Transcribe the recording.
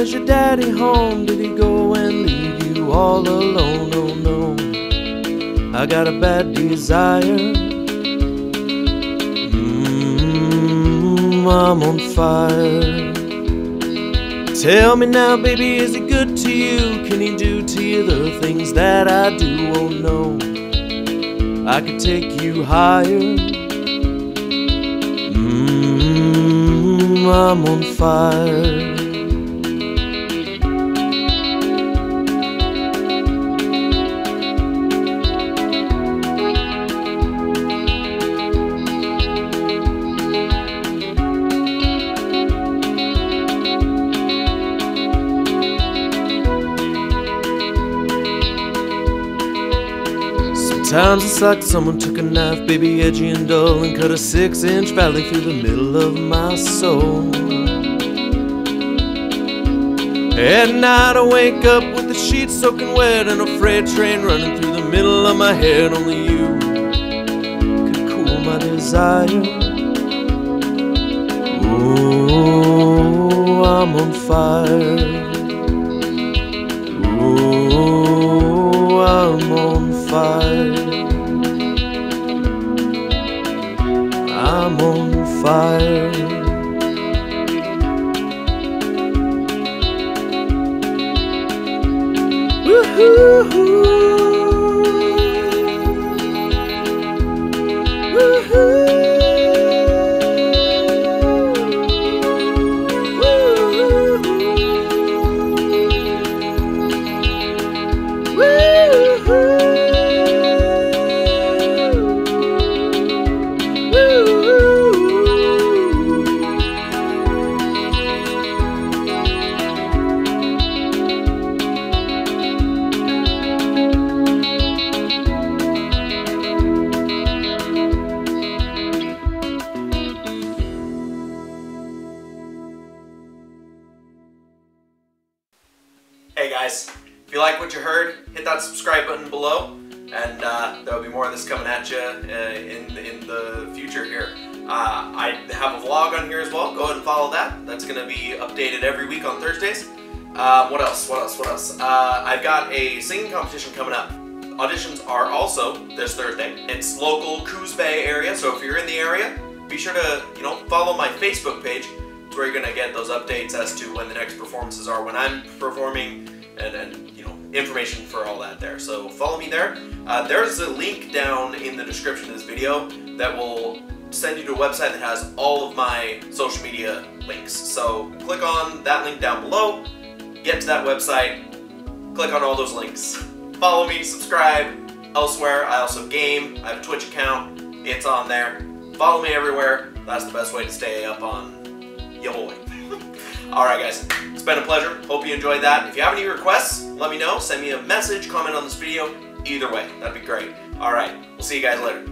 is your daddy home? Did he go and leave you all alone? Oh no, I got a bad desire. I'm on fire. Tell me now, baby, is he good to you? Can he do to you the things that I do? Oh no, I could take you higher. I'm on fire. Sometimes it's like someone took a knife, baby, edgy and dull, and cut a 6-inch valley through the middle of my soul. At night I wake up with the sheets soaking wet and a freight train running through the middle of my head. Only you can cool my desire. Oh, I'm on fire. Oh, I'm on fire. I'm on fire. Woo-hoo-hoo. Woo-hoo. Hey guys, if you like what you heard, hit that subscribe button below, and there'll be more of this coming at you in the future here. I have a vlog on here as well. Go ahead and follow that. That's going to be updated every week on Thursdays. What else? I've got a singing competition coming up. Auditions are also this Thursday. It's local Coos Bay area, so if you're in the area, be sure to follow my Facebook page. It's where you're going to get those updates as to when the next performances are, when I'm performing, and information for all that there. So follow me there. There's a link down in the description of this video that will send you to a website that has all of my social media links. So click on that link down below, get to that website, click on all those links. Follow me, subscribe elsewhere. I also game. I have a Twitch account. It's on there. Follow me everywhere. That's the best way to stay up on ya boy. Alright guys, it's been a pleasure. Hope you enjoyed that. If you have any requests, let me know. Send me a message, comment on this video. Either way, that'd be great. Alright, we'll see you guys later.